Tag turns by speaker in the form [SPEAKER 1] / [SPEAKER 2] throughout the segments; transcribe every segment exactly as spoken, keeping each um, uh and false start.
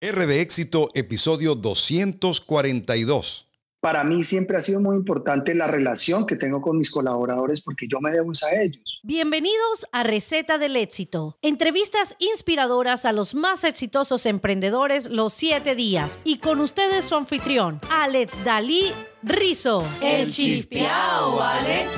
[SPEAKER 1] R de Éxito, episodio doscientos cuarenta y dos.
[SPEAKER 2] Para mí siempre ha sido muy importante la relación que tengo con mis colaboradores porque yo me debo a ellos.
[SPEAKER 3] Bienvenidos a Receta del Éxito. Entrevistas inspiradoras a los más exitosos emprendedores los siete días. Y con ustedes su anfitrión, Alex Dalí Rizo.
[SPEAKER 4] El chispeao, ¿vale?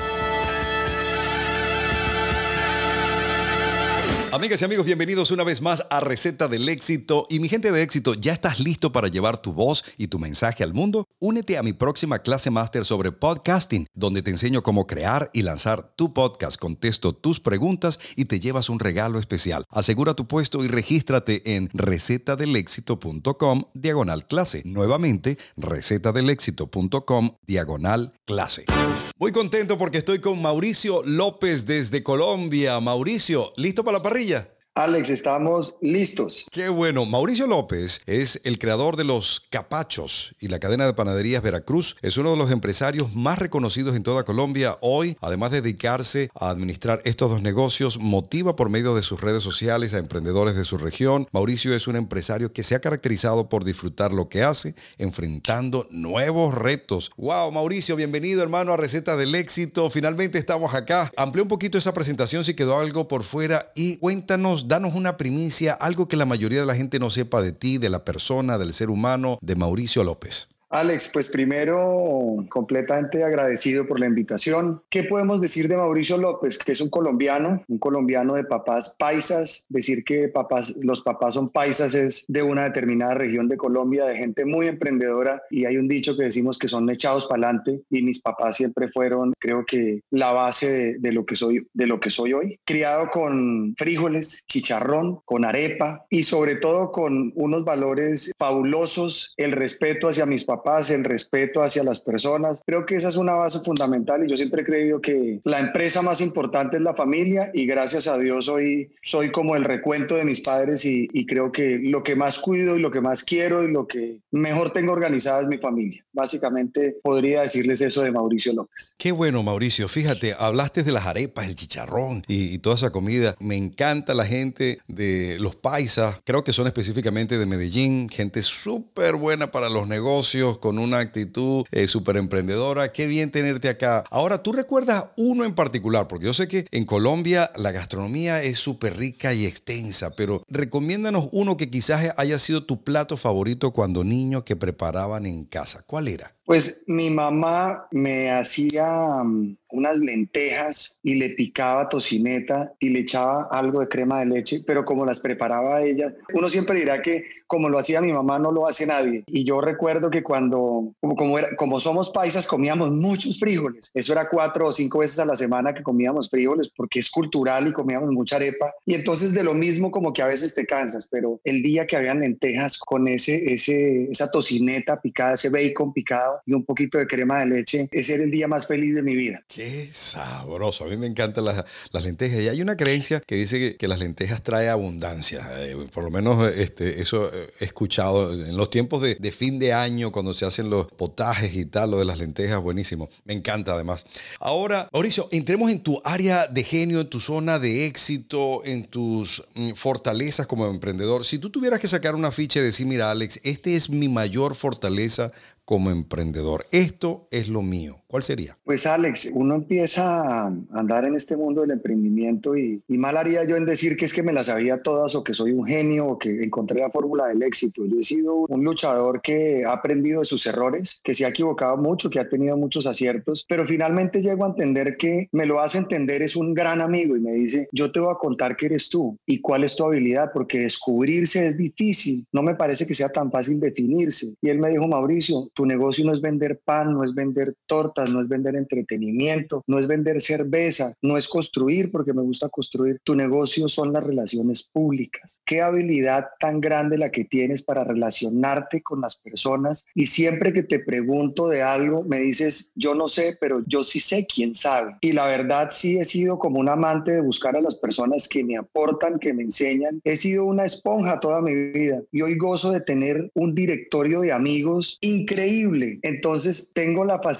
[SPEAKER 1] Amigas y amigos, bienvenidos una vez más a Receta del Éxito. Y mi gente de éxito, ¿ya estás listo para llevar tu voz y tu mensaje al mundo? Únete a mi próxima clase máster sobre podcasting, donde te enseño cómo crear y lanzar tu podcast. Contesto tus preguntas y te llevas un regalo especial. Asegura tu puesto y regístrate en recetadelexito.com diagonal clase. Nuevamente, recetadelexito.com diagonal clase. Muy contento porque estoy con Mauricio López desde Colombia. Mauricio, ¿listo para la parrilla?
[SPEAKER 2] Alex, estamos listos.
[SPEAKER 1] Qué bueno. Mauricio López es el creador de los Capachos y la cadena de panaderías Veracruz. Es uno de los empresarios más reconocidos en toda Colombia. Hoy, además de dedicarse a administrar estos dos negocios, motiva por medio de sus redes sociales a emprendedores de su región. Mauricio es un empresario que se ha caracterizado por disfrutar lo que hace, enfrentando nuevos retos. ¡Wow, Mauricio! Bienvenido, hermano, a Receta del Éxito. Finalmente estamos acá. Amplía un poquito esa presentación si quedó algo por fuera y cuéntanos, danos una primicia, algo que la mayoría de la gente no sepa de ti, de la persona, del ser humano, de Mauricio López.
[SPEAKER 2] Alex, pues primero, completamente agradecido por la invitación. ¿Qué podemos decir de Mauricio López? Que es un colombiano, un colombiano de papás paisas. Decir que papás, los papás son paisas es de una determinada región de Colombia, de gente muy emprendedora. Y hay un dicho que decimos que son echados para adelante. Y mis papás siempre fueron, creo que, la base de, de, lo que soy, de lo que soy hoy. Criado con frijoles, chicharrón, con arepa y sobre todo con unos valores fabulosos, el respeto hacia mis papás, paz, el respeto hacia las personas. Creo que esa es una base fundamental y yo siempre he creído que la empresa más importante es la familia y gracias a Dios hoy soy como el recuento de mis padres y, y creo que lo que más cuido y lo que más quiero y lo que mejor tengo organizada es mi familia. Básicamente podría decirles eso de Mauricio López.
[SPEAKER 1] Qué bueno, Mauricio. Fíjate, hablaste de las arepas, el chicharrón y, y toda esa comida. Me encanta la gente de los paisas, creo que son específicamente de Medellín, gente súper buena para los negocios, con una actitud eh, súper emprendedora. Qué bien tenerte acá. Ahora, ¿tú recuerdas uno en particular? Porque yo sé que en Colombia la gastronomía es súper rica y extensa, pero recomiéndanos uno que quizás haya sido tu plato favorito cuando niño que preparaban en casa. ¿Cuál era?
[SPEAKER 2] Pues mi mamá me hacía um, unas lentejas y le picaba tocineta y le echaba algo de crema de leche, pero como las preparaba ella, uno siempre dirá que como lo hacía mi mamá no lo hace nadie. Y yo recuerdo que cuando, como, como, era, como somos paisas, comíamos muchos frijoles. Eso era cuatro o cinco veces a la semana que comíamos frijoles porque es cultural y comíamos mucha arepa. Y entonces de lo mismo como que a veces te cansas, pero el día que habían lentejas con ese, ese, esa tocineta picada, ese bacon picado, y un poquito de crema de leche, ese era el día más feliz de mi vida.
[SPEAKER 1] Qué sabroso, a mí me encantan las, las lentejas y hay una creencia que dice que, que las lentejas trae abundancia, eh, por lo menos este, eso he escuchado en los tiempos de, de fin de año cuando se hacen los potajes y tal, lo de las lentejas, buenísimo, me encanta además. Ahora, Mauricio, entremos en tu área de genio, en tu zona de éxito, en tus mm, fortalezas como emprendedor. Si tú tuvieras que sacar una ficha y decir, mira Alex, este es mi mayor fortaleza como emprendedor. Esto es lo mío. ¿Cuál sería?
[SPEAKER 2] Pues Alex, uno empieza a andar en este mundo del emprendimiento y, y mal haría yo en decir que es que me las sabía todas o que soy un genio o que encontré la fórmula del éxito. Yo he sido un luchador que ha aprendido de sus errores, que se ha equivocado mucho, que ha tenido muchos aciertos, pero finalmente llego a entender que me lo hace entender es un gran amigo y me dice, yo te voy a contar qué eres tú y cuál es tu habilidad, porque descubrirse es difícil. No me parece que sea tan fácil definirse. Y él me dijo, Mauricio, tu negocio no es vender pan, no es vender tortas, no es vender entretenimiento, no es vender cerveza, no es construir, porque me gusta construir. Tu negocio son las relaciones públicas. Qué habilidad tan grande la que tienes para relacionarte con las personas y siempre que te pregunto de algo me dices, yo no sé, pero yo sí sé quién sabe. Y la verdad sí he sido como un amante de buscar a las personas que me aportan, que me enseñan. He sido una esponja toda mi vida y hoy gozo de tener un directorio de amigos increíble. Entonces tengo la facilidad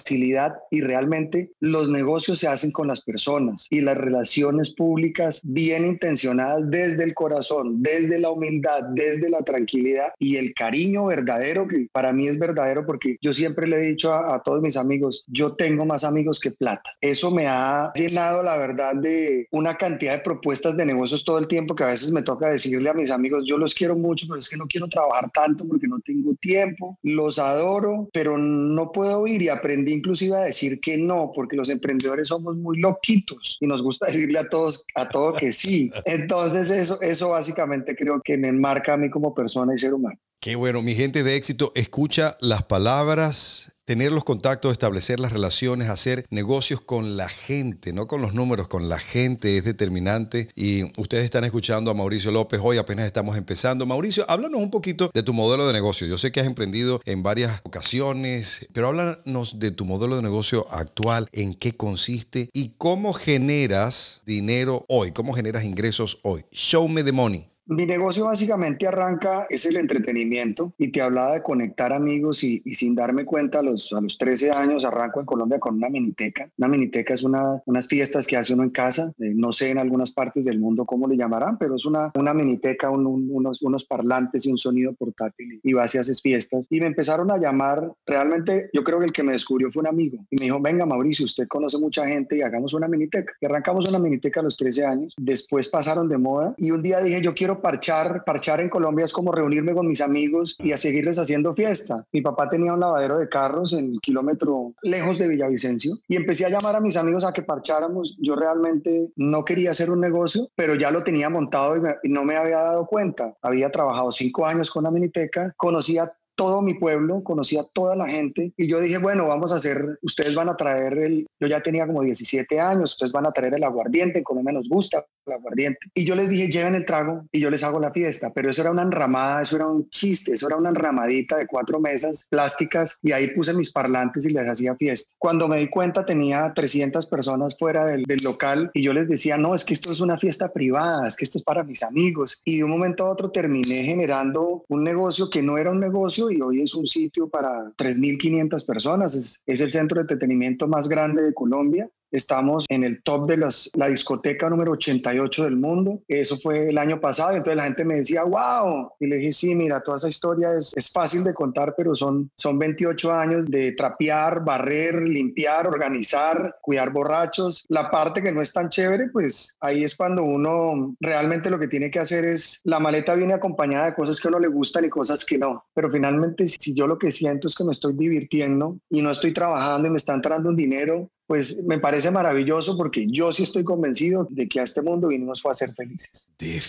[SPEAKER 2] realidad y realmente los negocios se hacen con las personas y las relaciones públicas bien intencionadas desde el corazón, desde la humildad, desde la tranquilidad y el cariño verdadero, que para mí es verdadero porque yo siempre le he dicho a, a todos mis amigos, yo tengo más amigos que plata. Eso me ha llenado, la verdad, de una cantidad de propuestas de negocios todo el tiempo que a veces me toca decirle a mis amigos, yo los quiero mucho, pero es que no quiero trabajar tanto porque no tengo tiempo, los adoro, pero no puedo ir, y aprendí inclusive a decir que no, porque los emprendedores somos muy loquitos y nos gusta decirle a todos, a todo que sí. Entonces eso, eso básicamente creo que me enmarca a mí como persona y ser humano.
[SPEAKER 1] Qué bueno, mi gente de éxito, escucha las palabras, tener los contactos, establecer las relaciones, hacer negocios con la gente, no con los números, con la gente es determinante. Y ustedes están escuchando a Mauricio López hoy, apenas estamos empezando. Mauricio, háblanos un poquito de tu modelo de negocio. Yo sé que has emprendido en varias ocasiones, pero háblanos de tu modelo de negocio actual, en qué consiste y cómo generas dinero hoy, cómo generas ingresos hoy. Show me the money.
[SPEAKER 2] Mi negocio básicamente arranca, es el entretenimiento, y te hablaba de conectar amigos y, y sin darme cuenta a los, a los trece años arranco en Colombia con una miniteca. Una miniteca es una, unas fiestas que hace uno en casa, eh, no sé en algunas partes del mundo cómo le llamarán, pero es una, una miniteca, un, un, unos, unos parlantes y un sonido portátil, y vas y haces fiestas. Y me empezaron a llamar, realmente yo creo que el que me descubrió fue un amigo y me dijo, venga Mauricio, usted conoce mucha gente y hagamos una miniteca. Y arrancamos una miniteca a los trece años, después pasaron de moda y un día dije, yo quiero parchar, parchar en Colombia es como reunirme con mis amigos y a seguirles haciendo fiesta. Mi papá tenía un lavadero de carros en el kilómetro lejos de Villavicencio y empecé a llamar a mis amigos a que parcháramos. Yo realmente no quería hacer un negocio, pero ya lo tenía montado y, me, y no me había dado cuenta. Había trabajado cinco años con la miniteca, conocía todo mi pueblo, conocía a toda la gente y yo dije, bueno, vamos a hacer, ustedes van a traer el, yo ya tenía como diecisiete años, ustedes van a traer el aguardiente, en Colombia nos gusta el aguardiente. Y yo les dije, lleven el trago y yo les hago la fiesta, pero eso era una enramada, eso era un chiste, eso era una enramadita de cuatro mesas plásticas y ahí puse mis parlantes y les hacía fiesta. Cuando me di cuenta tenía trescientas personas fuera del, del local y yo les decía, no, es que esto es una fiesta privada, es que esto es para mis amigos. Y de un momento a otro terminé generando un negocio que no era un negocio y hoy es un sitio para tres mil quinientas personas. Es, es el centro de entretenimiento más grande de Colombia. Estamos en el top de las, la discoteca número ochenta y ocho del mundo. Eso fue el año pasado. Entonces la gente me decía, wow. Y le dije, sí, mira, toda esa historia es, es fácil de contar, pero son, son veintiocho años de trapear, barrer, limpiar, organizar, cuidar borrachos. La parte que no es tan chévere, pues ahí es cuando uno realmente lo que tiene que hacer es, la maleta viene acompañada de cosas que a uno le gustan y cosas que no. Pero finalmente, si yo lo que siento es que me estoy divirtiendo y no estoy trabajando y me está entrando un dinero, pues me parece maravilloso porque yo sí estoy convencido de que a este mundo vinimos fue a ser felices.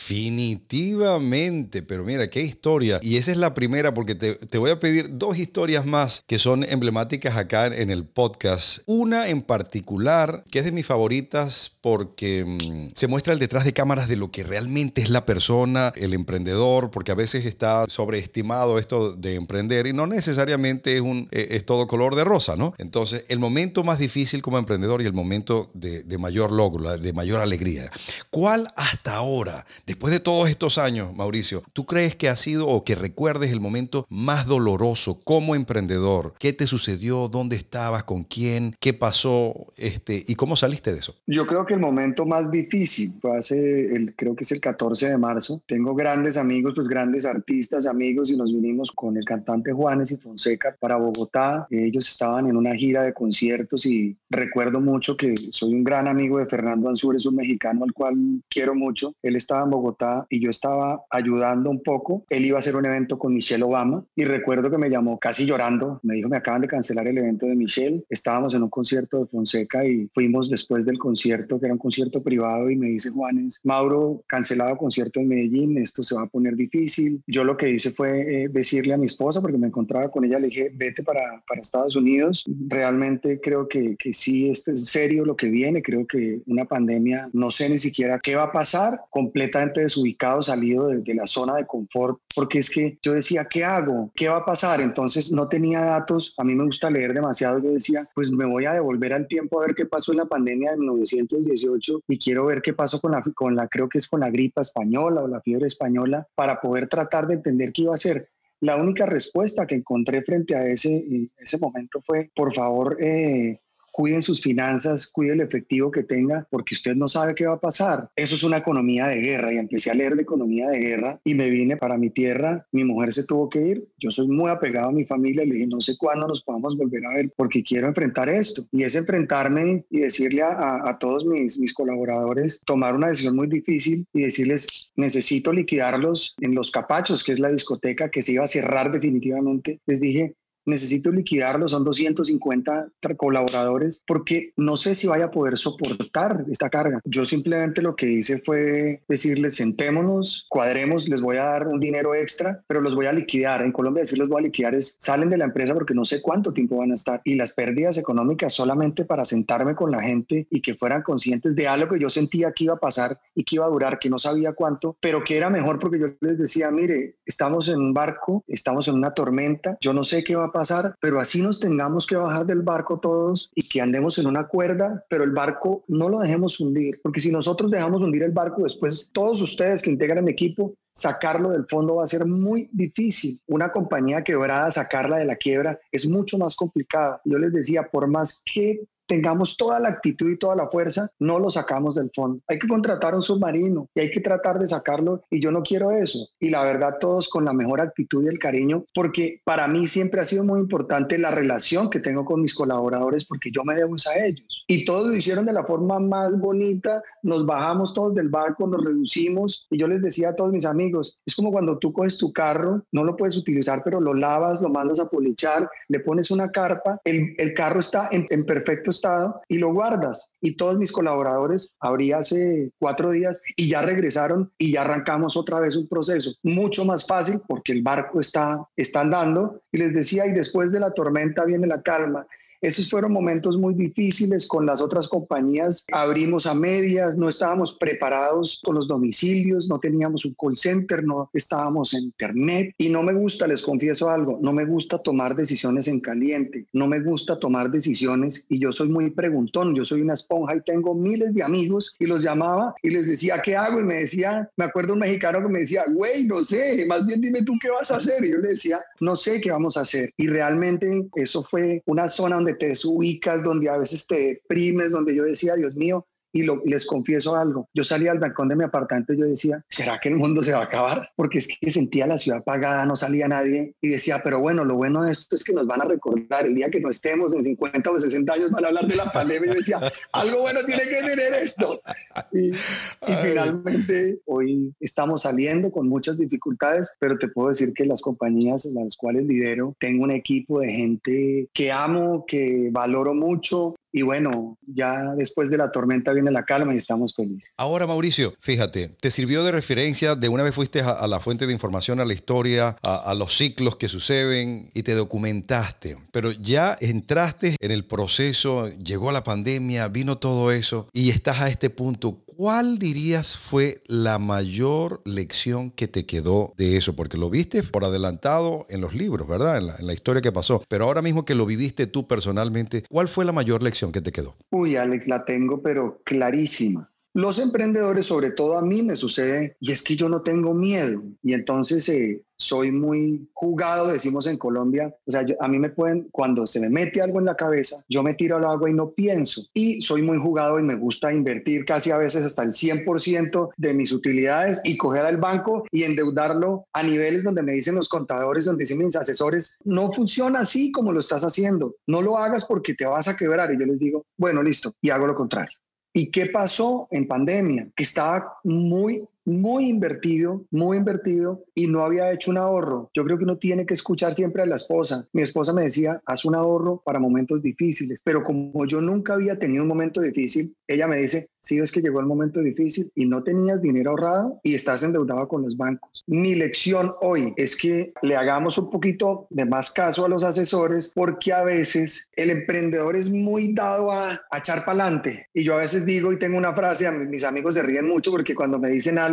[SPEAKER 1] Definitivamente, pero mira, qué historia. Y esa es la primera porque te, te voy a pedir dos historias más que son emblemáticas acá en el podcast. Una en particular que es de mis favoritas porque mmm, se muestra el detrás de cámaras de lo que realmente es la persona, el emprendedor, porque a veces está sobreestimado esto de emprender y no necesariamente es, un, es todo color de rosa, ¿no? Entonces, el momento más difícil como emprendedor y el momento de, de mayor logro, de mayor alegría. ¿Cuál hasta ahora, después de todos estos años, Mauricio, tú crees que ha sido o que recuerdes el momento más doloroso como emprendedor? ¿Qué te sucedió? ¿Dónde estabas? ¿Con quién? ¿Qué pasó? Este, ¿y cómo saliste de eso?
[SPEAKER 2] Yo creo que el momento más difícil fue hace, el, creo que es el catorce de marzo. Tengo grandes amigos, pues grandes artistas, amigos, y nos vinimos con el cantante Juanes y Fonseca para Bogotá. Ellos estaban en una gira de conciertos y recuerdo mucho que soy un gran amigo de Fernando Ansúrez, un mexicano al cual quiero mucho. Él estaba en Bogotá y yo estaba ayudando un poco. Él iba a hacer un evento con Michelle Obama y recuerdo que me llamó casi llorando. Me dijo, me acaban de cancelar el evento de Michelle. Estábamos en un concierto de Fonseca y fuimos después del concierto, que era un concierto privado, y me dice Juanes, Mauro, cancelado concierto en Medellín, esto se va a poner difícil. Yo lo que hice fue eh, decirle a mi esposa, porque me encontraba con ella, le dije, vete para, para Estados Unidos. Realmente creo que, que sí, esto es serio lo que viene. Creo que una pandemia, no sé ni siquiera qué va a pasar, completamente desubicado, salido de, de la zona de confort, porque es que yo decía, ¿qué hago? ¿Qué va a pasar? Entonces no tenía datos. A mí me gusta leer demasiado. Yo decía, pues me voy a devolver al tiempo a ver qué pasó en la pandemia de mil novecientos dieciocho y quiero ver qué pasó con la, con la, creo que es con la gripa española o la fiebre española, para poder tratar de entender qué iba a hacer. La única respuesta que encontré frente a ese, ese momento fue, por favor, eh, cuiden sus finanzas, cuide el efectivo que tenga, porque usted no sabe qué va a pasar. Eso es una economía de guerra, y empecé a leer de economía de guerra y me vine para mi tierra. Mi mujer se tuvo que ir, yo soy muy apegado a mi familia y le dije, no sé cuándo nos podamos volver a ver porque quiero enfrentar esto. Y es enfrentarme y decirle a, a, a todos mis, mis colaboradores, tomar una decisión muy difícil y decirles, necesito liquidarlos en Los Capachos, que es la discoteca que se iba a cerrar definitivamente. Les dije, necesito liquidarlo, son doscientos cincuenta colaboradores, porque no sé si vaya a poder soportar esta carga. Yo simplemente lo que hice fue decirles, sentémonos, cuadremos, les voy a dar un dinero extra, pero los voy a liquidar. En Colombia decir los voy a liquidar es, salen de la empresa porque no sé cuánto tiempo van a estar, y las pérdidas económicas solamente para sentarme con la gente y que fueran conscientes de algo que yo sentía que iba a pasar y que iba a durar, que no sabía cuánto, pero que era mejor, porque yo les decía, mire, estamos en un barco, estamos en una tormenta, yo no sé qué va a pasar, pero así nos tengamos que bajar del barco todos y que andemos en una cuerda, pero el barco no lo dejemos hundir, porque si nosotros dejamos hundir el barco, después todos ustedes que integran mi equipo, sacarlo del fondo va a ser muy difícil. Una compañía quebrada, sacarla de la quiebra es mucho más complicado. Yo les decía, por más que tengamos toda la actitud y toda la fuerza, no lo sacamos del fondo. Hay que contratar un submarino y hay que tratar de sacarlo, y yo no quiero eso. Y la verdad, todos con la mejor actitud y el cariño, porque para mí siempre ha sido muy importante la relación que tengo con mis colaboradores, porque yo me debo a ellos. Y todos lo hicieron de la forma más bonita, nos bajamos todos del barco, nos reducimos, y yo les decía a todos mis amigos, es como cuando tú coges tu carro, no lo puedes utilizar, pero lo lavas, lo mandas a polichar, le pones una carpa, el, el carro está en, en perfecto estado y lo guardas. Y todos mis colaboradores abrí hace cuatro días y ya regresaron y ya arrancamos otra vez un proceso mucho más fácil porque el barco está, está andando. Y les decía, y después de la tormenta viene la calma. Esos fueron momentos muy difíciles con las otras compañías. Abrimos a medias, no estábamos preparados con los domicilios, no teníamos un call center, no estábamos en internet. Y no me gusta, les confieso algo, no me gusta tomar decisiones en caliente, no me gusta tomar decisiones, y yo soy muy preguntón, yo soy una esponja y tengo miles de amigos, y los llamaba y les decía, ¿qué hago? Y me decía, me acuerdo un mexicano que me decía, güey, no sé, más bien dime tú qué vas a hacer. Y yo le decía, no sé qué vamos a hacer. Y realmente eso fue una zona donde te desubicas, donde a veces te deprimes, donde yo decía, Dios mío, y lo, les confieso algo, yo salía al balcón de mi apartamento y yo decía, ¿será que el mundo se va a acabar? Porque es que sentía la ciudad apagada, no salía nadie, y decía, pero bueno, lo bueno de esto es que nos van a recordar, el día que no estemos en cincuenta o sesenta años van a hablar de la pandemia. Y yo decía, algo bueno tiene que tener esto. Y, y finalmente hoy estamos saliendo con muchas dificultades, pero te puedo decir que las compañías en las cuales lidero, tengo un equipo de gente que amo, que valoro mucho. Y bueno, ya después de la tormenta viene la calma y estamos felices.
[SPEAKER 1] Ahora, Mauricio, fíjate, te sirvió de referencia, de una vez fuiste a, a la fuente de información, a la historia, a, a los ciclos que suceden y te documentaste, pero ya entraste en el proceso, llegó la pandemia, vino todo eso y estás a este punto. ¿Cuál dirías fue la mayor lección que te quedó de eso? Porque lo viste por adelantado en los libros, ¿verdad? En la, en la historia que pasó. Pero ahora mismo que lo viviste tú personalmente, ¿cuál fue la mayor lección que te quedó?
[SPEAKER 2] Uy, Alex, la tengo, pero clarísima. Los emprendedores, sobre todo a mí me sucede, y es que yo no tengo miedo. Y entonces eh, soy muy jugado, decimos en Colombia. O sea, yo, a mí me pueden, cuando se me mete algo en la cabeza, yo me tiro al agua y no pienso. Y soy muy jugado y me gusta invertir casi a veces hasta el cien por ciento de mis utilidades y coger al banco y endeudarlo a niveles donde me dicen los contadores, donde dicen mis asesores, no funciona así como lo estás haciendo. No lo hagas porque te vas a quebrar. Y yo les digo, bueno, listo, y hago lo contrario. ¿Y qué pasó en pandemia? Que estaba muy, muy invertido, muy invertido y no había hecho un ahorro. Yo creo que uno tiene que escuchar siempre a la esposa. Mi esposa me decía, haz un ahorro para momentos difíciles. Pero como yo nunca había tenido un momento difícil, ella me dice, sí, es que llegó el momento difícil y no tenías dinero ahorrado y estás endeudado con los bancos. Mi lección hoy es que le hagamos un poquito de más caso a los asesores, porque a veces el emprendedor es muy dado a, a echar para adelante. Y yo a veces digo, y tengo una frase, a mis amigos se ríen mucho porque cuando me dicen algo,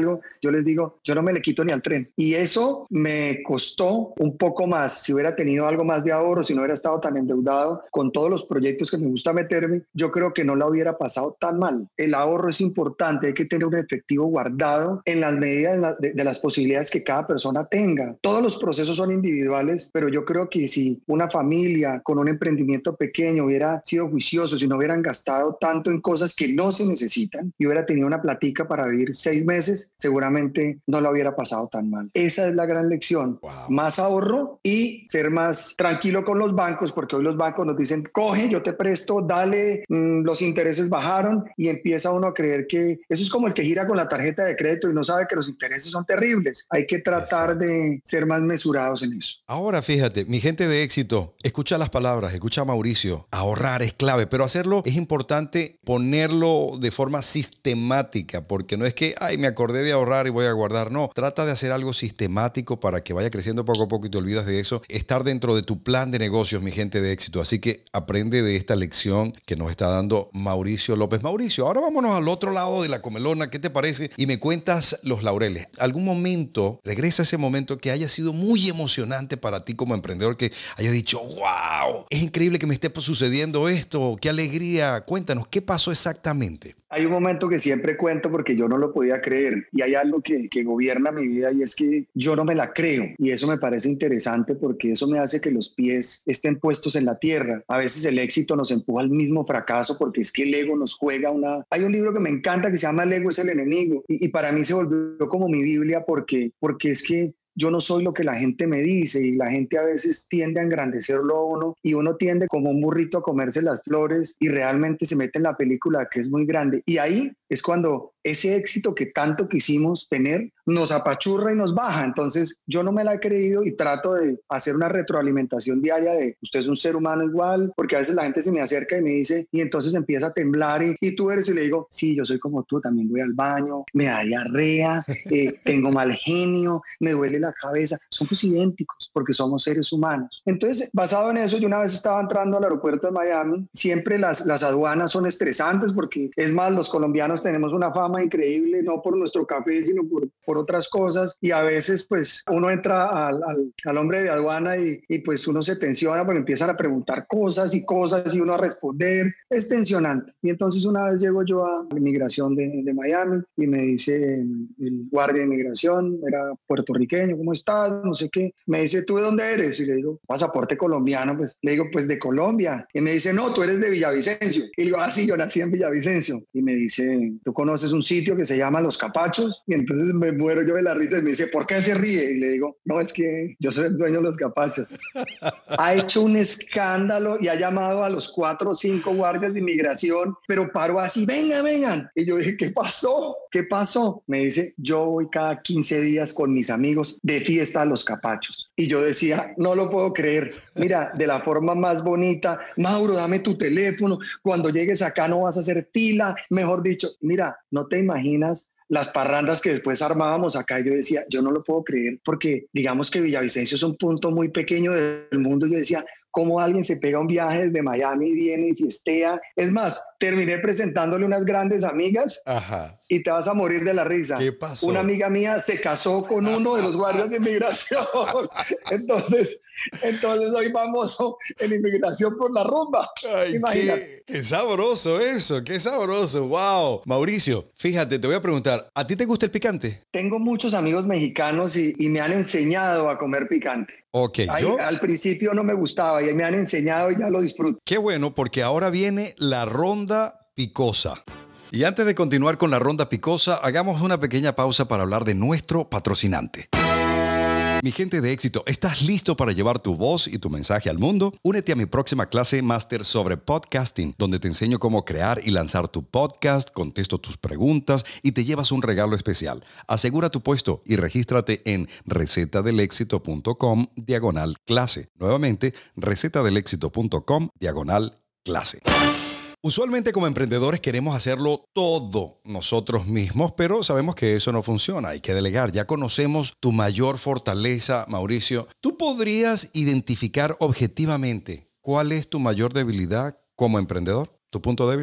[SPEAKER 2] algo, yo les digo, yo no me le quito ni al tren. Y eso me costó un poco más. Si hubiera tenido algo más de ahorro, si no hubiera estado tan endeudado con todos los proyectos que me gusta meterme, yo creo que no la hubiera pasado tan mal. El ahorro es importante, hay que tener un efectivo guardado en las medidas de, la, de, de las posibilidades que cada persona tenga. Todos los procesos son individuales, pero yo creo que si una familia con un emprendimiento pequeño hubiera sido juicioso, si no hubieran gastado tanto en cosas que no se necesitan y hubiera tenido una platica para vivir seis meses, seguramente no la hubiera pasado tan mal. Esa es la gran lección.
[SPEAKER 1] Wow.
[SPEAKER 2] Más ahorro y ser más tranquilo con los bancos, porque hoy los bancos nos dicen, coge, yo te presto, dale, mmm, los intereses bajaron, y empieza uno a creer que eso es como el que gira con la tarjeta de crédito y no sabe que los intereses son terribles. Hay que tratar Exacto. de ser más mesurados en eso.
[SPEAKER 1] Ahora fíjate, mi gente de éxito, escucha las palabras, escucha a Mauricio. Ahorrar es clave, pero hacerlo es importante ponerlo de forma sistemática, porque no es que, ay, me acordé de ahorrar y voy a guardar. No, trata de hacer algo sistemático para que vaya creciendo poco a poco y te olvidas de eso. Estar dentro de tu plan de negocios, mi gente de éxito. Así que aprende de esta lección que nos está dando Mauricio López. Mauricio, ahora vámonos al otro lado de la comelona. ¿Qué te parece? Y me cuentas los laureles. ¿Algún momento, regresa a ese momento que haya sido muy emocionante para ti como emprendedor, que haya dicho, wow, es increíble que me esté sucediendo esto, qué alegría? Cuéntanos, ¿qué pasó exactamente?
[SPEAKER 2] Hay un momento que siempre cuento porque yo no lo podía creer, y hay algo que, que gobierna mi vida, y es que yo no me la creo, y eso me parece interesante porque eso me hace que los pies estén puestos en la tierra. A veces el éxito nos empuja al mismo fracaso porque es que el ego nos juega una... Hay un libro que me encanta que se llama El ego es el enemigo, y, y para mí se volvió como mi Biblia porque, porque es que yo no soy lo que la gente me dice, y la gente a veces tiende a engrandecerlo a uno, y uno tiende como un burrito a comerse las flores y realmente se mete en la película que es muy grande. Y ahí es cuando ese éxito que tanto quisimos tener nos apachurra y nos baja. Entonces yo no me la he creído y trato de hacer una retroalimentación diaria de usted es un ser humano igual, porque a veces la gente se me acerca y me dice, y entonces empieza a temblar, y, y tú eres, y le digo, sí, yo soy como tú, también voy al baño, me da diarrea, eh, tengo mal genio, me duele la cabeza. Somos idénticos porque somos seres humanos. Entonces, basado en eso, yo una vez estaba entrando al aeropuerto de Miami. Siempre las, las aduanas son estresantes porque, es más, los colombianos tenemos una fama increíble, no por nuestro café, sino por, por otras cosas, y a veces pues uno entra al, al, al hombre de aduana y, y pues uno se tensiona porque empiezan a preguntar cosas y cosas y uno a responder. Es tensionante. Y entonces una vez llego yo a la inmigración de, de Miami y me dice el guardia de inmigración, era puertorriqueño, ¿cómo estás? No sé qué. Me dice, ¿tú de dónde eres? Y le digo, pasaporte colombiano. Pues le digo, pues de Colombia. Y me dice, no, tú eres de Villavicencio. Y le digo, ah, sí, yo nací en Villavicencio. Y me dice, ¿tú conoces un sitio que se llama Los Capachos? Y entonces me muero yo de la risa y me dice, ¿por qué se ríe? Y le digo, no, es que yo soy el dueño de Los Capachos. Ha hecho un escándalo y ha llamado a los cuatro o cinco guardias de inmigración, pero paró así, venga, vengan. Y yo dije, ¿qué pasó? ¿Qué pasó? Me dice, yo voy cada quince días con mis amigos de fiesta a Los Capachos. Y yo decía, no lo puedo creer. Mira, de la forma más bonita, Mauro, dame tu teléfono, cuando llegues acá no vas a hacer fila, mejor dicho. Mira, no te imaginas las parrandas que después armábamos acá. Yo decía, yo no lo puedo creer, porque digamos que Villavicencio es un punto muy pequeño del mundo. Yo decía, ¿cómo alguien se pega un viaje desde Miami, viene y fiestea? Es más, terminé presentándole unas grandes amigas. Ajá. Y te vas a morir de la risa.
[SPEAKER 1] ¿Qué pasó?
[SPEAKER 2] Una amiga mía se casó con uno de los guardias de inmigración. Entonces, entonces soy famoso en inmigración por la rumba.
[SPEAKER 1] Ay, imagínate. Qué, qué sabroso eso, qué sabroso. Wow. Mauricio, fíjate, te voy a preguntar, ¿a ti te gusta el picante?
[SPEAKER 2] Tengo muchos amigos mexicanos y, y me han enseñado a comer picante.
[SPEAKER 1] Ok,
[SPEAKER 2] Ahí,
[SPEAKER 1] yo...
[SPEAKER 2] Al principio no me gustaba y me han enseñado y ya lo disfruto.
[SPEAKER 1] Qué bueno, porque ahora viene la ronda picosa. Y antes de continuar con la ronda picosa, hagamos una pequeña pausa para hablar de nuestro patrocinante. Mi gente de éxito, ¿estás listo para llevar tu voz y tu mensaje al mundo? Únete a mi próxima clase máster sobre podcasting, donde te enseño cómo crear y lanzar tu podcast, contesto tus preguntas y te llevas un regalo especial. Asegura tu puesto y regístrate en recetadelexito.com diagonal clase. Nuevamente, recetadelexito.com diagonal clase. Usualmente como emprendedores queremos hacerlo todo nosotros mismos, pero sabemos que eso no funciona, hay que delegar. Ya conocemos tu mayor fortaleza, Mauricio. ¿Tú podrías identificar objetivamente cuál es tu mayor debilidad como emprendedor? ¿Tu punto débil?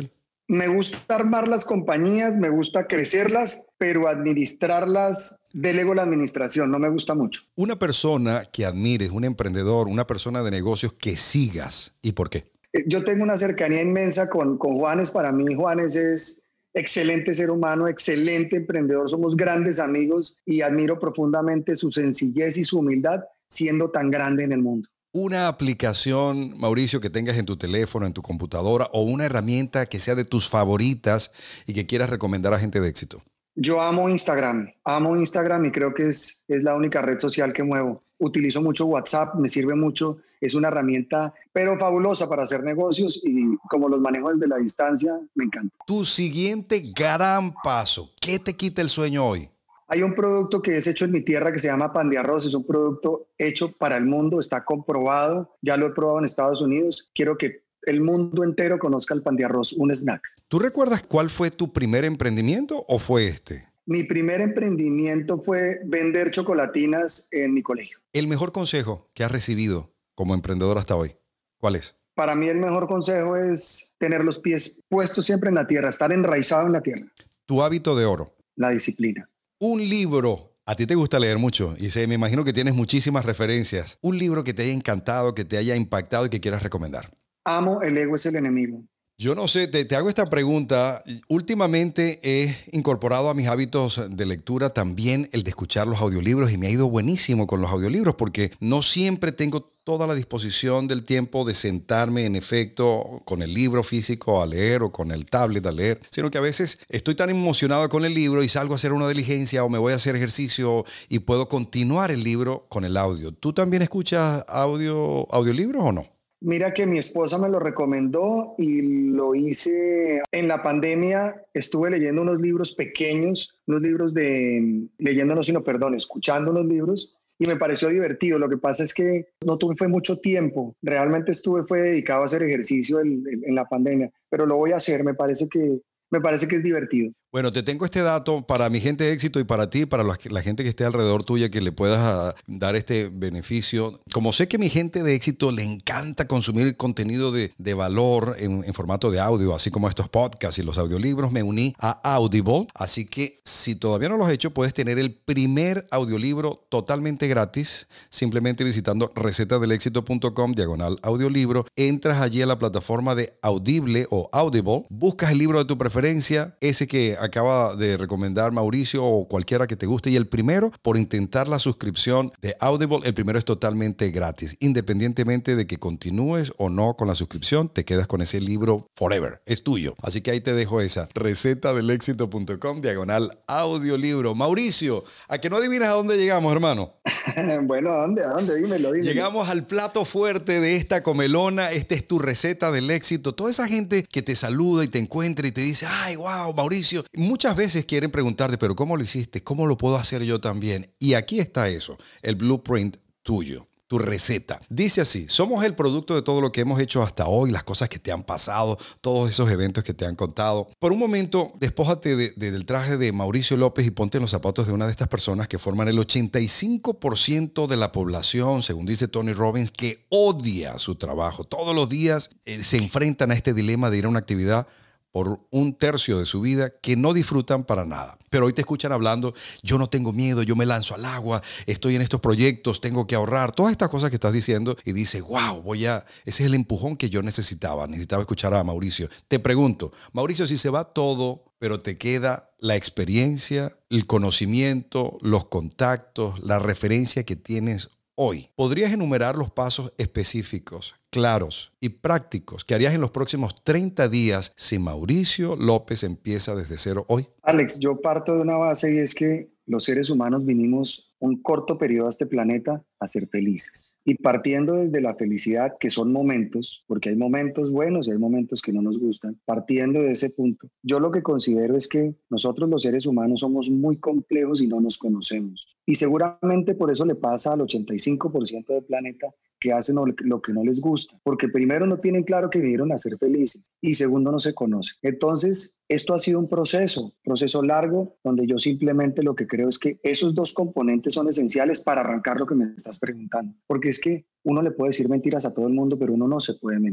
[SPEAKER 2] Me gusta armar las compañías, me gusta crecerlas, pero administrarlas, delego la administración, no me gusta mucho.
[SPEAKER 1] Una persona que admires, un emprendedor, una persona de negocios que sigas, ¿y por qué?
[SPEAKER 2] Yo tengo una cercanía inmensa con, con Juanes. Para mí, Juanes es excelente ser humano, excelente emprendedor. Somos grandes amigos y admiro profundamente su sencillez y su humildad siendo tan grande en el mundo.
[SPEAKER 1] Una aplicación, Mauricio, que tengas en tu teléfono, en tu computadora o una herramienta que sea de tus favoritas y que quieras recomendar a gente de éxito.
[SPEAKER 2] Yo amo Instagram, amo Instagram y creo que es, es la única red social que muevo. Utilizo mucho WhatsApp, me sirve mucho, es una herramienta pero fabulosa para hacer negocios y como los manejo desde la distancia, me encanta.
[SPEAKER 1] Tu siguiente gran paso, ¿qué te quita el sueño hoy?
[SPEAKER 2] Hay un producto que es hecho en mi tierra que se llama Pan de Arroz, es un producto hecho para el mundo, está comprobado, ya lo he probado en Estados Unidos, quiero que el mundo entero conozca el Pan de Arroz, un snack.
[SPEAKER 1] ¿Tú recuerdas cuál fue tu primer emprendimiento o fue este?
[SPEAKER 2] Mi primer emprendimiento fue vender chocolatinas en mi colegio.
[SPEAKER 1] El mejor consejo que has recibido como emprendedor hasta hoy, ¿cuál es?
[SPEAKER 2] Para mí el mejor consejo es tener los pies puestos siempre en la tierra, estar enraizado en la tierra.
[SPEAKER 1] Tu hábito de oro.
[SPEAKER 2] La disciplina.
[SPEAKER 1] Un libro. A ti te gusta leer mucho y sé, me imagino que tienes muchísimas referencias. Un libro que te haya encantado, que te haya impactado y que quieras recomendar.
[SPEAKER 2] Amo, el ego es el enemigo.
[SPEAKER 1] Yo no sé, te, te hago esta pregunta. Últimamente he incorporado a mis hábitos de lectura también el de escuchar los audiolibros y me ha ido buenísimo con los audiolibros porque no siempre tengo toda la disposición del tiempo de sentarme en efecto con el libro físico a leer o con el tablet a leer, sino que a veces estoy tan emocionado con el libro y salgo a hacer una diligencia o me voy a hacer ejercicio y puedo continuar el libro con el audio. ¿Tú también escuchas audio, audiolibros o no?
[SPEAKER 2] Mira que mi esposa me lo recomendó y lo hice en la pandemia. Estuve leyendo unos libros pequeños, unos libros de, leyendo no, sino perdón, escuchando unos libros y me pareció divertido. Lo que pasa es que no tuve fue mucho tiempo. Realmente estuve fue dedicado a hacer ejercicio en, en, en la pandemia, pero lo voy a hacer. Me parece que, me parece que es divertido.
[SPEAKER 1] Bueno, te tengo este dato para mi gente de éxito y para ti, para la, la gente que esté alrededor tuya, que le puedas uh, dar este beneficio. Como sé que mi gente de éxito le encanta consumir contenido de, de valor en, en formato de audio, así como estos podcasts y los audiolibros, me uní a Audible. Así que si todavía no lo has hecho, puedes tener el primer audiolibro totalmente gratis, simplemente visitando recetadelexito.com, diagonal audiolibro. Entras allí a la plataforma de Audible o Audible, buscas el libro de tu preferencia, ese que acaba de recomendar Mauricio o cualquiera que te guste, y el primero, por intentar la suscripción de Audible, el primero es totalmente gratis, independientemente de que continúes o no con la suscripción, te quedas con ese libro forever, es tuyo. Así que ahí te dejo esa, recetadelexito.com, diagonal audiolibro. Mauricio, ¿a que no adivinas a dónde llegamos, hermano?
[SPEAKER 2] Bueno, ¿a dónde? ¿A dónde? Dímelo, dímelo.
[SPEAKER 1] Llegamos al plato fuerte de esta comelona. Esta es tu receta del éxito. Toda esa gente que te saluda y te encuentra y te dice, ay, wow, Mauricio. Muchas veces quieren preguntarte, pero ¿cómo lo hiciste? ¿Cómo lo puedo hacer yo también? Y aquí está eso, el blueprint tuyo. Tu receta. Dice así, somos el producto de todo lo que hemos hecho hasta hoy, las cosas que te han pasado, todos esos eventos que te han contado. Por un momento, despójate de, de, del traje de Mauricio López y ponte en los zapatos de una de estas personas que forman el ochenta y cinco por ciento de la población, según dice Tony Robbins, que odia su trabajo. Todos los días eh, se enfrentan a este dilema de ir a una actividad por un tercio de su vida que no disfrutan para nada. Pero hoy te escuchan hablando, yo no tengo miedo, yo me lanzo al agua, estoy en estos proyectos, tengo que ahorrar, todas estas cosas que estás diciendo y dices, wow, voy a, ese es el empujón que yo necesitaba, necesitaba escuchar a Mauricio. Te pregunto, Mauricio, si se va todo, pero te queda la experiencia, el conocimiento, los contactos, la referencia que tienes hoy, ¿podrías enumerar los pasos específicos, claros y prácticos que harías en los próximos treinta días si Mauricio López empieza desde cero hoy?
[SPEAKER 2] Alex, yo parto de una base y es que los seres humanos vinimos un corto periodo a este planeta a ser felices. Y partiendo desde la felicidad, que son momentos, porque hay momentos buenos y hay momentos que no nos gustan, partiendo de ese punto, yo lo que considero es que nosotros los seres humanos somos muy complejos y no nos conocemos. Y seguramente por eso le pasa al ochenta y cinco por ciento del planeta que hacen lo que no les gusta, porque primero no tienen claro que vinieron a ser felices y segundo no se conocen. Entonces, esto ha sido un proceso, proceso largo, donde yo simplemente lo que creo es que esos dos componentes son esenciales para arrancar lo que me estás preguntando, porque es que uno le puede decir mentiras a todo el mundo, pero uno no se puede mentir.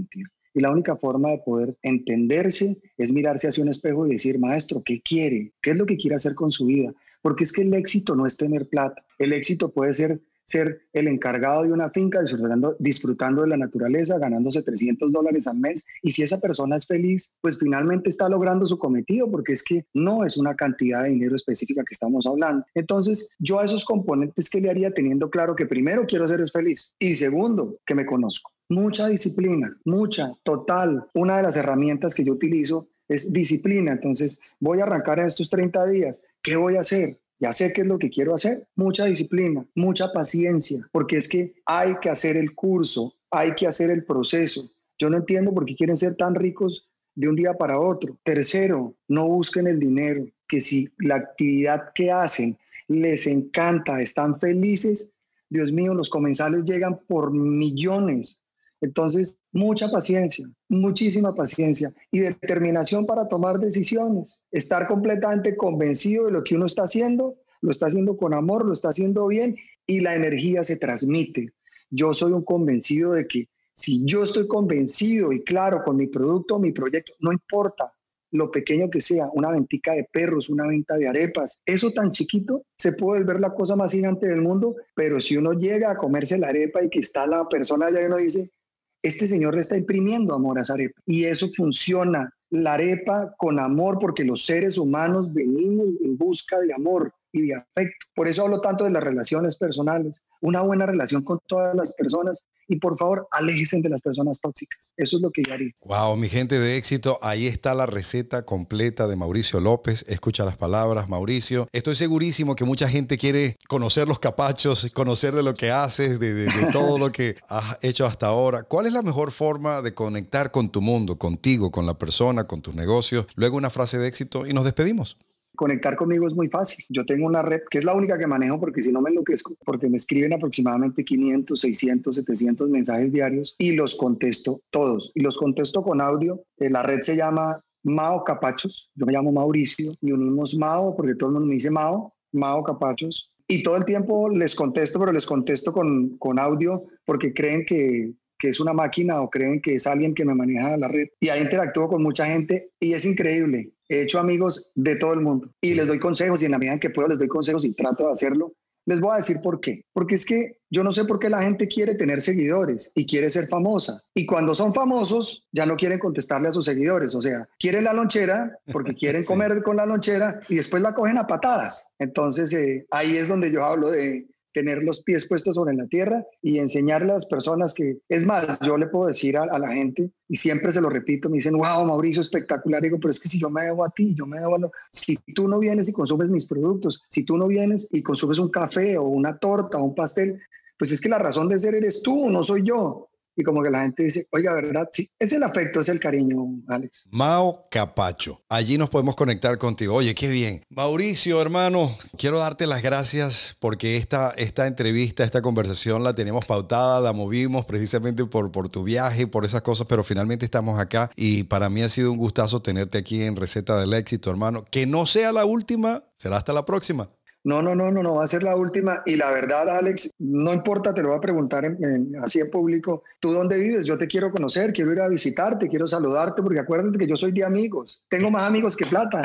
[SPEAKER 2] Y la única forma de poder entenderse es mirarse hacia un espejo y decir, maestro, ¿qué quiere? ¿Qué es lo que quiere hacer con su vida? Porque es que el éxito no es tener plata. El éxito puede ser ser el encargado de una finca, disfrutando, disfrutando de la naturaleza, ganándose trescientos dólares al mes. Y si esa persona es feliz, pues finalmente está logrando su cometido, porque es que no es una cantidad de dinero específica que estamos hablando. Entonces, yo a esos componentes, ¿qué le haría teniendo claro que primero quiero ser feliz y segundo, que me conozco? Mucha disciplina, mucha, total. Una de las herramientas que yo utilizo es disciplina. Entonces, voy a arrancar en estos treinta días. ¿Qué voy a hacer? Ya sé qué es lo que quiero hacer. Mucha disciplina, mucha paciencia, porque es que hay que hacer el curso, hay que hacer el proceso. Yo no entiendo por qué quieren ser tan ricos de un día para otro. Tercero, no busquen el dinero, que si la actividad que hacen les encanta, están felices, Dios mío, los comensales llegan por millones. Entonces, mucha paciencia, muchísima paciencia y determinación para tomar decisiones. Estar completamente convencido de lo que uno está haciendo, lo está haciendo con amor, lo está haciendo bien y la energía se transmite. Yo soy un convencido de que si yo estoy convencido y claro con mi producto o mi proyecto, no importa lo pequeño que sea, una ventica de perros, una venta de arepas, eso tan chiquito se puede volver la cosa más gigante del mundo, pero si uno llega a comerse la arepa y que está la persona allá y uno dice, este señor le está imprimiendo amor a esa arepa. Y eso funciona. La arepa con amor, porque los seres humanos venimos en busca de amor y de afecto. Por eso hablo tanto de las relaciones personales. Una buena relación con todas las personas. Y por favor, aléjense de las personas tóxicas. Eso es lo que yo haría.
[SPEAKER 1] Wow, mi gente de éxito, ahí está la receta completa de Mauricio López. Escucha las palabras, Mauricio. Estoy segurísimo que mucha gente quiere conocer los capachos, conocer de lo que haces, de, de, de todo lo que has hecho hasta ahora. ¿Cuál es la mejor forma de conectar con tu mundo, contigo, con la persona, con tus negocios? Luego una frase de éxito y nos despedimos.
[SPEAKER 2] Conectar conmigo es muy fácil. Yo tengo una red que es la única que manejo porque si no me enloquezco, porque me escriben aproximadamente quinientos, seiscientos, setecientos mensajes diarios y los contesto todos. Y los contesto con audio. Eh, la red se llama Mao Capachos. Yo me llamo Mauricio y unimos Mao porque todo el mundo me dice Mao, Mao Capachos. Y todo el tiempo les contesto, pero les contesto con, con audio porque creen que... que es una máquina o creen que es alguien que me maneja la red. Y ahí interactúo con mucha gente y es increíble. He hecho amigos de todo el mundo y les doy consejos y en la medida en que puedo les doy consejos y trato de hacerlo. Les voy a decir por qué. Porque es que yo no sé por qué la gente quiere tener seguidores y quiere ser famosa. Y cuando son famosos ya no quieren contestarle a sus seguidores. O sea, quieren la lonchera porque quieren sí. comer con la lonchera y después la cogen a patadas. Entonces eh, ahí es donde yo hablo de tener los pies puestos sobre la tierra y enseñarle a las personas que, es más, yo le puedo decir a, a la gente, y siempre se lo repito, me dicen, wow, Mauricio, espectacular. Y digo, pero es que si yo me debo a ti, yo me debo a lo... Si tú no vienes y consumes mis productos, si tú no vienes y consumes un café o una torta o un pastel, pues es que la razón de ser eres tú, no soy yo. Y como que la gente dice, oiga, ¿verdad? Sí, es el afecto, es el cariño, Alex.
[SPEAKER 1] Mao Capacho. Allí nos podemos conectar contigo. Oye, qué bien. Mauricio, hermano, quiero darte las gracias porque esta, esta entrevista, esta conversación la teníamos pautada, la movimos precisamente por, por tu viaje, por esas cosas, pero finalmente estamos acá y para mí ha sido un gustazo tenerte aquí en Receta del Éxito, hermano. Que no sea la última, será hasta la próxima.
[SPEAKER 2] No, no, no, no, no va a ser la última. Y la verdad, Alex, no importa, te lo voy a preguntar en, en, así en público. ¿Tú dónde vives? Yo te quiero conocer, quiero ir a visitarte, quiero saludarte, porque acuérdate que yo soy de amigos. Tengo más amigos que plata.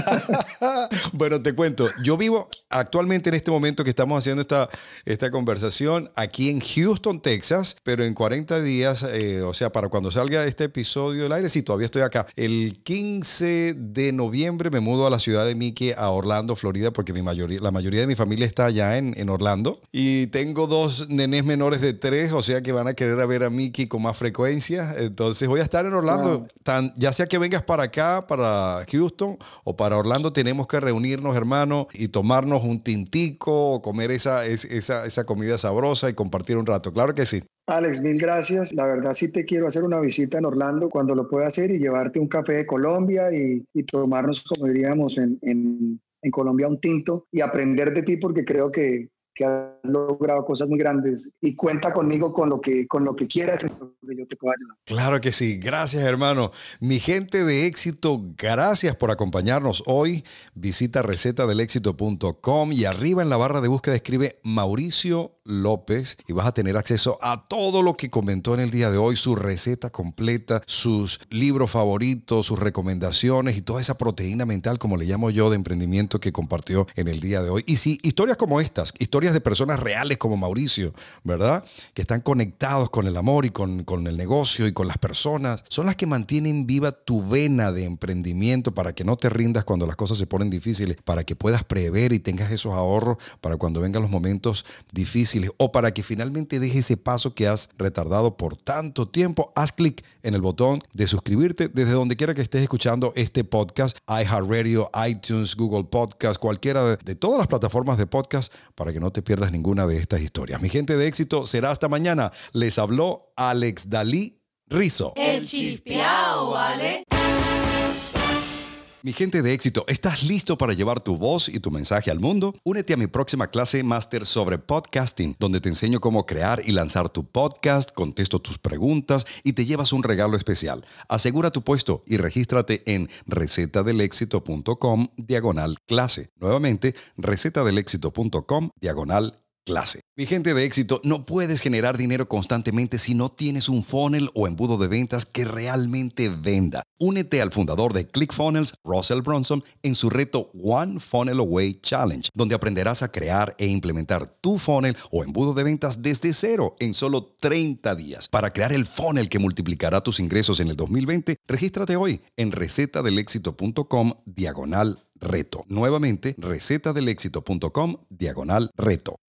[SPEAKER 1] Bueno, te cuento. Yo vivo actualmente en este momento que estamos haciendo esta, esta conversación aquí en Houston, Texas, pero en cuarenta días, eh, o sea, para cuando salga este episodio del aire, sí, todavía estoy acá. El quince de noviembre me mudo a la ciudad de Mickey, a Orlando, Florida, porque mi mayoría la mayoría de mi familia está allá en, en Orlando y tengo dos nenés menores de tres, o sea que van a querer a ver a Mickey con más frecuencia. Entonces voy a estar en Orlando. Wow. Tan, ya sea que vengas para acá, para Houston o para Orlando, tenemos que reunirnos, hermano, y tomarnos un tintico o comer esa, esa, esa comida sabrosa y compartir un rato. Claro que sí.
[SPEAKER 2] Alex, mil gracias. La verdad sí te quiero hacer una visita en Orlando cuando lo pueda hacer y llevarte un café de Colombia y, y tomarnos, como diríamos, en... en en Colombia un tinto y aprender de ti porque creo que, que has logrado cosas muy grandes y cuenta conmigo con lo que, con lo que quieras, porque yo te puedo ayudar.
[SPEAKER 1] Claro que sí. Gracias, hermano. Mi gente de éxito, gracias por acompañarnos hoy. Visita receta del éxito punto com y arriba en la barra de búsqueda escribe Mauricio López y vas a tener acceso a todo lo que comentó en el día de hoy, su receta completa, sus libros favoritos, sus recomendaciones y toda esa proteína mental, como le llamo yo, de emprendimiento que compartió en el día de hoy. Y sí, historias como estas, historias de personas reales como Mauricio, ¿verdad? Que están conectados con el amor y con, con el negocio y con las personas, son las que mantienen viva tu vena de emprendimiento para que no te rindas cuando las cosas se ponen difíciles, para que puedas prever y tengas esos ahorros para cuando vengan los momentos difíciles, o para que finalmente dejes ese paso que has retardado por tanto tiempo. Haz clic en el botón de suscribirte desde donde quiera que estés escuchando este podcast, iHeartRadio, iTunes, Google Podcast, cualquiera de, de todas las plataformas de podcast, para que no te pierdas ninguna de estas historias. Mi gente de éxito, será hasta mañana. Les habló Alex Dalí Rizo.
[SPEAKER 4] El Chispiao, ¿vale?
[SPEAKER 1] Mi gente de éxito, ¿estás listo para llevar tu voz y tu mensaje al mundo? Únete a mi próxima clase máster sobre podcasting, donde te enseño cómo crear y lanzar tu podcast, contesto tus preguntas y te llevas un regalo especial. Asegura tu puesto y regístrate en receta del éxito punto com diagonal clase. Nuevamente, receta del éxito punto com diagonal clase. Mi gente de éxito, no puedes generar dinero constantemente si no tienes un funnel o embudo de ventas que realmente venda. Únete al fundador de ClickFunnels, Russell Brunson, en su reto One Funnel Away Challenge, donde aprenderás a crear e implementar tu funnel o embudo de ventas desde cero en solo treinta días. Para crear el funnel que multiplicará tus ingresos en el dos mil veinte, regístrate hoy en receta del éxito punto com diagonal reto. Nuevamente, receta del éxito punto com diagonal reto.